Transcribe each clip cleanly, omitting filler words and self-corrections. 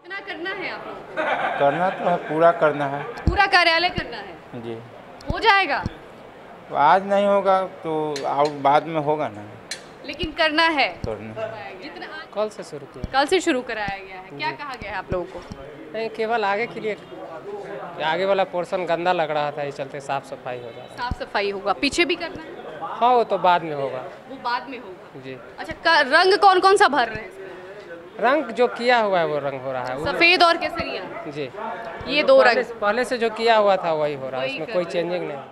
कितना करना है आप लोगों को? करना तो है, पूरा करना है पूरा कार्यालय करना है। जी। हो जाएगा, तो आज नहीं होगा तो और बाद में होगा ना, लेकिन करना है। करना। जितना कल से शुरू किया। कल से शुरू कराया गया है, क्या कहा गया है आप लोगों को? नहीं, केवल आगे के लिए, आगे वाला पोर्शन गंदा लग रहा था, इस चलते साफ सफाई हो जाएगा। साफ सफाई होगा, पीछे भी करना है, हाँ, वो तो बाद में होगा वो बाद में होगा जी। अच्छा, रंग कौन कौन सा भर रहे हैं इसमें? रंग जो किया हुआ है वो रंग हो रहा है सफेद और केसरिया, जी। ये दो रंग पहले से जो किया हुआ था वही हो रहा है, वही इसमें कर कोई रहे चेंजिंग नहीं।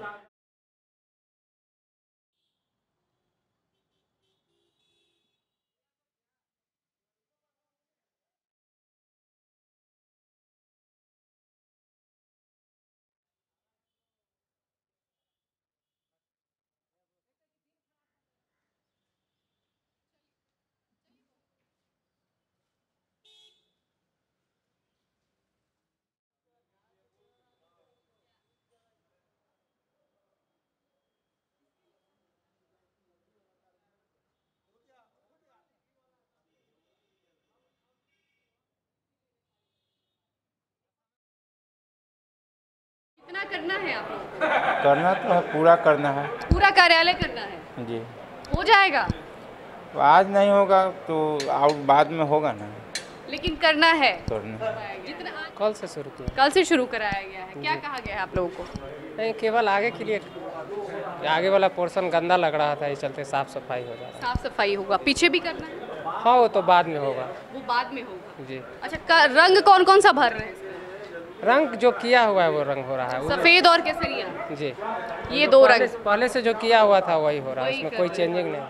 कितना करना है आप लोगों को? करना तो है, पूरा करना है पूरा कार्यालय करना है। जी। हो जाएगा, तो आज नहीं होगा तो और बाद में होगा ना, लेकिन करना है। करना। जितना कल से शुरू किया। कल से शुरू कराया गया है, क्या कहा गया है आप लोगों को? नहीं, केवल आगे के लिए, आगे वाला पोर्शन गंदा लग रहा था, इस चलते साफ सफाई हो जाएगा। साफ सफाई होगा, पीछे भी करना है, हाँ, वो तो बाद में होगा वो बाद में होगा जी। अच्छा, रंग कौन कौन सा भर रहे हैं इसमें? रंग जो किया हुआ है वो रंग हो रहा है सफेद और केसरिया, जी। ये दो रंग पहले से जो किया हुआ था वही हो रहा है, वही इसमें कर कोई रहे चेंजिंग नहीं।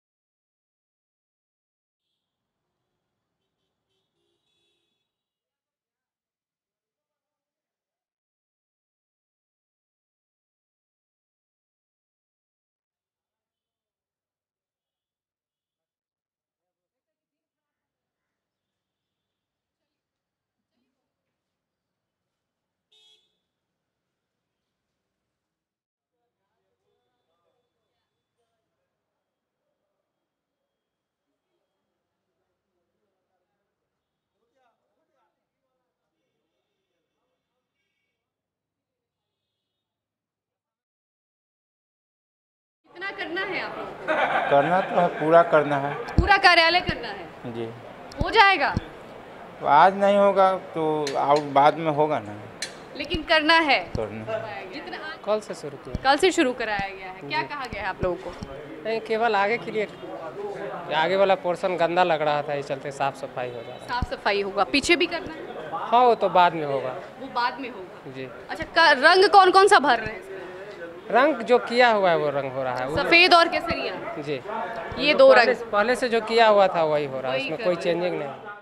कितना करना है आप लोगों को? करना तो है, पूरा करना है पूरा कार्यालय करना है। जी। हो जाएगा, तो आज नहीं होगा तो और बाद में होगा ना, लेकिन करना है। करना। जितना कल से शुरू किया। कल से शुरू कराया गया है, क्या कहा गया है आप लोगों को? नहीं, केवल आगे के लिए, आगे वाला पोर्शन गंदा लग रहा था, इस चलते साफ सफाई हो जाएगा। साफ सफाई होगा, पीछे भी करना है, हाँ, वो तो बाद में होगा वो बाद में होगा जी। अच्छा, रंग कौन कौन सा भर रहे हैं इसमें? रंग जो किया हुआ है वो रंग हो रहा है सफेद और केसरिया, जी। ये दो रंग पहले से जो किया हुआ था वही हो रहा है, वही इसमें कर कोई रहे चेंजिंग नहीं।